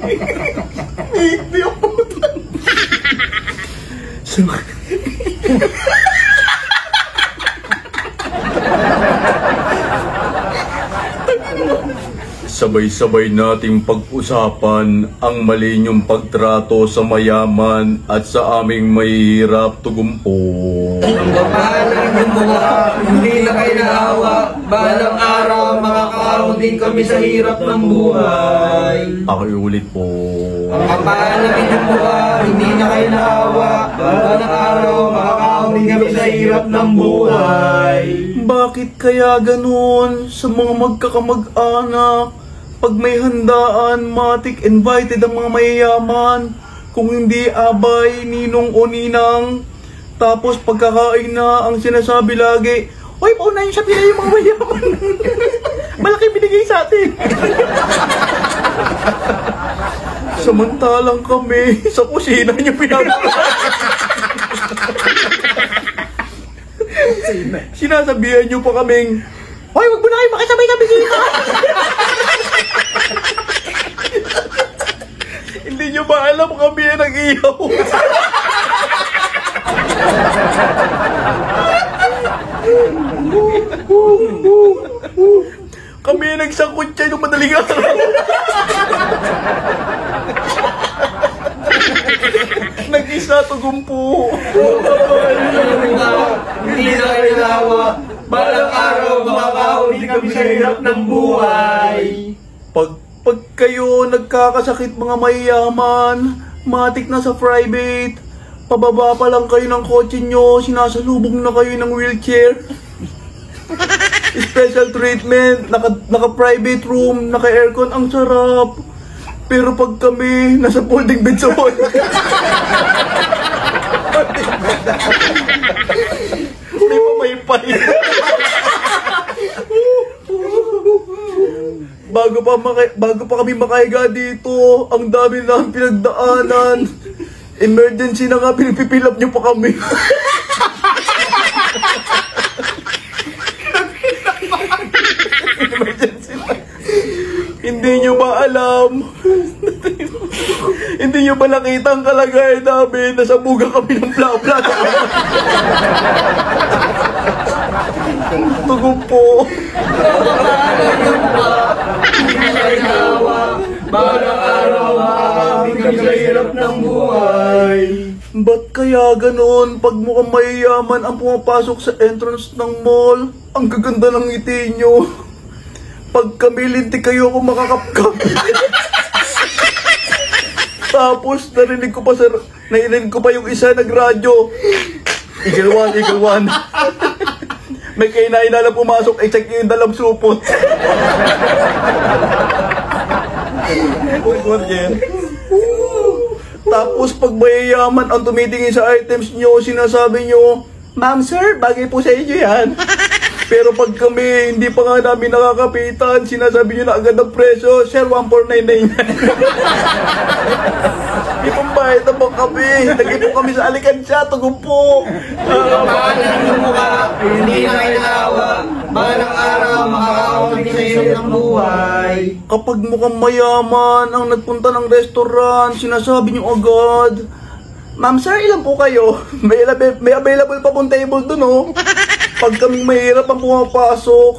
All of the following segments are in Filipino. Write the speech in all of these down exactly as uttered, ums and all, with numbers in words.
Hindi ang puta. So, sabay-sabay nating pag-usapan ang mali niyong pagtrato sa mayaman at sa aming mahihirap tugumpo. Ang kapal ng inyong mukha, hindi na kayo naawa. Balang araw, makakaahon din kami sa hirap ng buhay. Ako ulit po. Ang kapal ng inyong mukha, hindi na kayo naawa. Balang araw, makakaahon din kami sa hirap ng buhay. Bakit kaya ganun sa mga magkakamag-anak? Pag may handaan, matik invited ang mga mayayaman. Kung hindi abay, ninong o ninang. Tapos pagkakain na, ang sinasabi lagi, "Uy, paunahin siya pila yung mga mayaman." Malaki binigay sa atin. Samantalang kami, sa kusina niyo pinapakain. Sinasabihan niyo pa kaming, "Hoy, wag mo na kayo makisabay kami dito." Hindi niyo ba alam kami ay nag-ihaw? Kami ay nagsangkot siya nung madaling araw. Nag-isa tugumpo. Hindi na kayo naawa. Balang araw, makakaahon din kami sa hirap ng buhay. Pag, pag kayo nagkakasakit mga mayayaman, matik na sa private, pababa pa lang kayo ng kotse nyo, sinasalubong na kayo ng wheelchair. Special treatment, naka, naka-private room, naka-aircon, ang sarap. Pero pag kami, nasa folding bed sa hall. Hindi pa may pay. Bago pa, maka, bago pa kami makahiga dito, ang dami namin pinagdaanan. Emergency na nga, pinipipilap nyo pa kami. Emergency na. Hindi nyo ba alam? Hindi nyo ba nakita ang kalagayan namin? Nasa buga kami ng bla-bla. Tugumpo. Balang araw, makakaahon kami sa hirap ng buhay. Ba't kaya ganun? Pag mukhang mayayaman ang pumapasok sa entrance ng mall, ang gaganda ng ngiti nyo. Pag kami lintik kayo kung makakapkap. Tapos narinig ko pa sa narinig ko pa yung isa nagradyo. Eagle one, Eagle one. May kainain na lang pumasok, i-check yung dalam supot. Tapos pag mayayaman ang tumitingin sa items nyo, sinasabi nyo, "Ma'am sir, bagay po sa inyo yan." Pero pag kami hindi pa nga namin nakakapitan, sinasabi nyo na agad ang presyo, "Sir, one four nine nine." Ipambayad na ba kami? Nag-ipon kami sa Alikansya, tugumpo. Kapal ng inyong mukha, hindi na kayo naawa. Balang araw, makakaahon din sa hirap ng buhay. Kapag mukhang mayaman ang nagpunta ng restaurant, sinasabi nyo agad, "Ma'am sir, ilan po kayo? May, may available pa pong table dun, oh." Pag kaming mahirap ang pumapasok,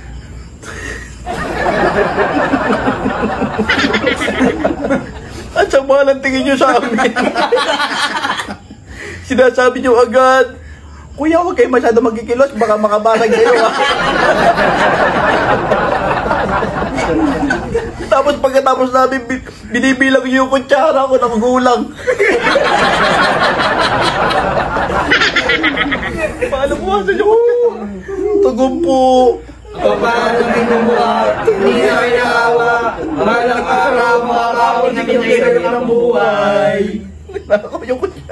at sama lang tingin nyo sa amin. Sinasabi nyo agad, "Kuya, huwag kayo masyado magkikilos, baka makabasag kayo." Tapos pagkatapos namin, binibilang nyo yung kutsara ko, nakugulang. Paano buwasan nyo? Tugumpo. Kapal ng inyong mukha, hindi na kayo naawa. Balang araw, makakaahon din kami sa hirap ng buhay. Nako yung kutsara.